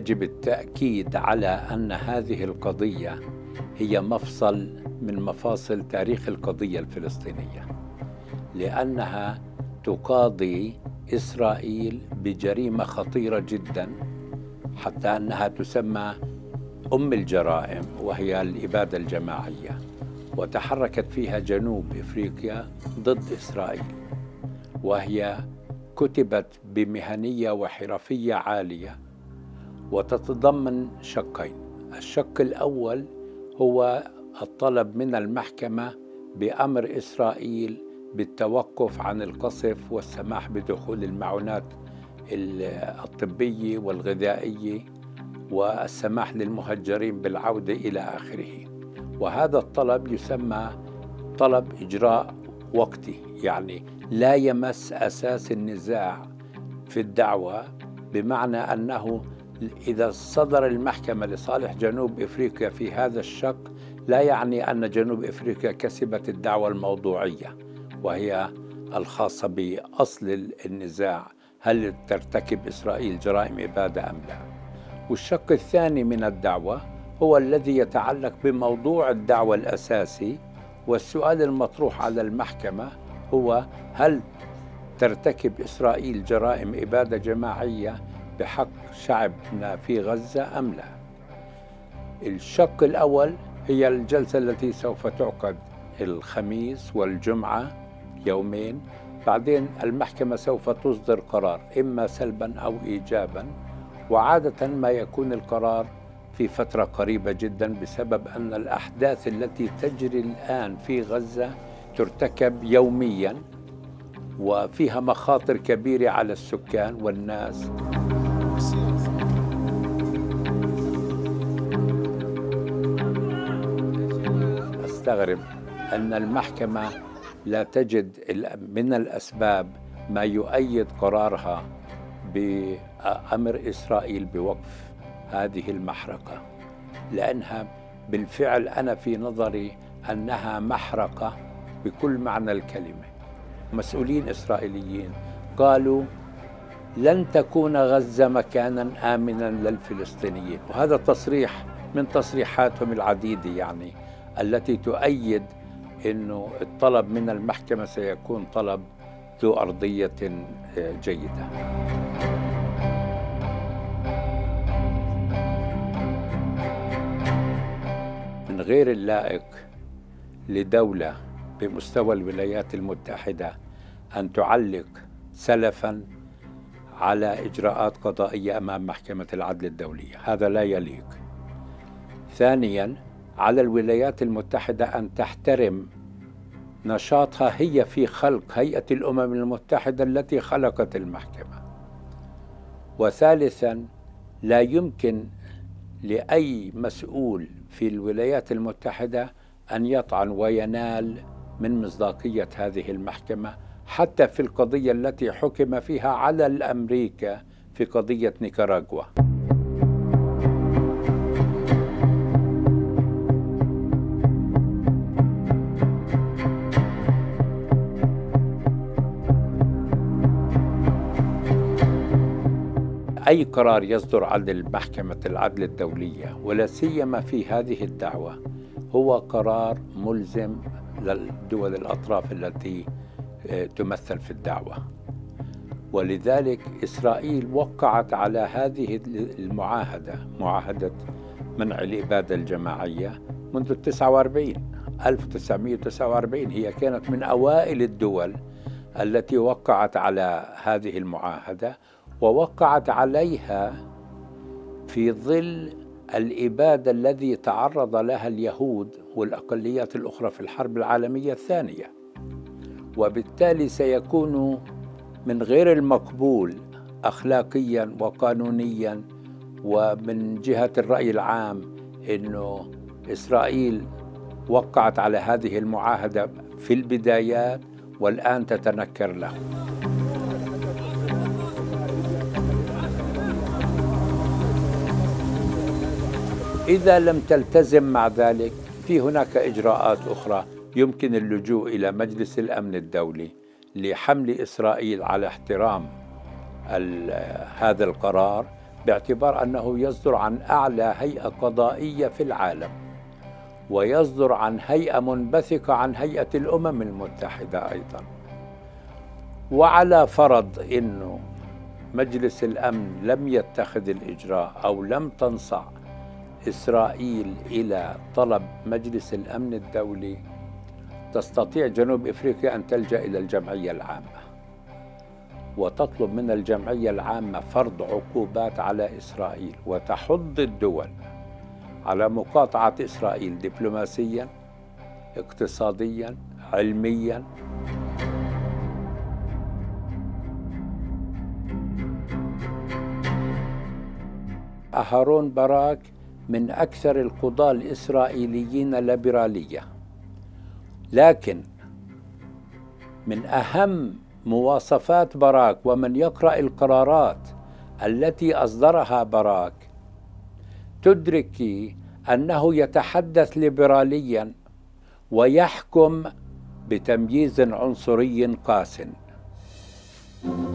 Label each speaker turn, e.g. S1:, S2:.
S1: يجب التأكيد على أن هذه القضية هي مفصل من مفاصل تاريخ القضية الفلسطينية، لأنها تقاضي إسرائيل بجريمة خطيرة جدا، حتى أنها تسمى أم الجرائم، وهي الإبادة الجماعية، وتحركت فيها جنوب إفريقيا ضد إسرائيل، وهي كتبت بمهنية وحرفية عالية، وتتضمن شقين. الشق الأول هو الطلب من المحكمة بأمر إسرائيل بالتوقف عن القصف والسماح بدخول المعونات الطبية والغذائية، والسماح للمهجرين بالعودة إلى آخره. وهذا الطلب يسمى طلب إجراء وقتي، يعني لا يمس أساس النزاع في الدعوة، بمعنى أنه إذا صدر المحكمة لصالح جنوب إفريقيا في هذا الشق، لا يعني أن جنوب إفريقيا كسبت الدعوة الموضوعية، وهي الخاصة بأصل النزاع: هل ترتكب إسرائيل جرائم إبادة أم لا؟ والشق الثاني من الدعوة هو الذي يتعلق بموضوع الدعوة الأساسي، والسؤال المطروح على المحكمة هو: هل ترتكب إسرائيل جرائم إبادة جماعية بحق شعبنا في غزة أم لا؟ الشق الأول هي الجلسة التي سوف تعقد الخميس والجمعة، يومين. بعدين المحكمة سوف تصدر قرار إما سلبا أو إيجابا، وعادة ما يكون القرار في فترة قريبة جدا، بسبب أن الأحداث التي تجري الآن في غزة ترتكب يوميا، وفيها مخاطر كبيرة على السكان والناس. أستغرب أن المحكمة لا تجد من الأسباب ما يؤيد قرارها بأمر إسرائيل بوقف هذه المحرقة، لأنها بالفعل أنا في نظري أنها محرقة بكل معنى الكلمة. مسؤولين إسرائيليين قالوا لن تكون غزة مكانا آمنا للفلسطينيين، وهذا تصريح من تصريحاتهم العديدة يعني التي تؤيد أنه الطلب من المحكمة سيكون طلب ذو أرضية جيدة. من غير اللائق لدولة بمستوى الولايات المتحدة أن تعلق سلفاً على إجراءات قضائية أمام محكمة العدل الدولية، هذا لا يليق. ثانياً، على الولايات المتحدة أن تحترم نشاطها هي في خلق هيئة الأمم المتحدة التي خلقت المحكمة. وثالثاً، لا يمكن لأي مسؤول في الولايات المتحدة أن يطعن وينال من مصداقية هذه المحكمة، حتى في القضية التي حكم فيها على الأمريكا في قضية نيكاراغوا. أي قرار يصدر عن محكمة العدل الدولية، ولا سيما في هذه الدعوة، هو قرار ملزم للدول الأطراف التي تمثل في الدعوة. ولذلك إسرائيل وقعت على هذه المعاهدة، معاهدة منع الإبادة الجماعية، منذ 1949. هي كانت من أوائل الدول التي وقعت على هذه المعاهدة، ووقعت عليها في ظل الإبادة الذي تعرض لها اليهود والأقليات الأخرى في الحرب العالمية الثانية. وبالتالي سيكون من غير المقبول أخلاقيا وقانونيا ومن جهة الرأي العام أنه إسرائيل وقعت على هذه المعاهدة في البدايات والآن تتنكر له. إذا لم تلتزم مع ذلك، في هناك إجراءات أخرى يمكن اللجوء إلى مجلس الأمن الدولي لحمل إسرائيل على احترام هذا القرار، باعتبار أنه يصدر عن أعلى هيئة قضائية في العالم، ويصدر عن هيئة منبثقة عن هيئة الأمم المتحدة أيضا. وعلى فرض أنه مجلس الأمن لم يتخذ الإجراء أو لم تنصع إسرائيل إلى طلب مجلس الأمن الدولي، تستطيع جنوب إفريقيا أن تلجأ إلى الجمعية العامة وتطلب من الجمعية العامة فرض عقوبات على إسرائيل، وتحض الدول على مقاطعة إسرائيل دبلوماسيا، اقتصاديا، علميا. أهارون باراك من أكثر القضاة الإسرائيليين ليبرالية، لكن من أهم مواصفات باراك ومن يقرأ القرارات التي أصدرها باراك تدركي أنه يتحدث ليبراليا ويحكم بتمييز عنصري قاس.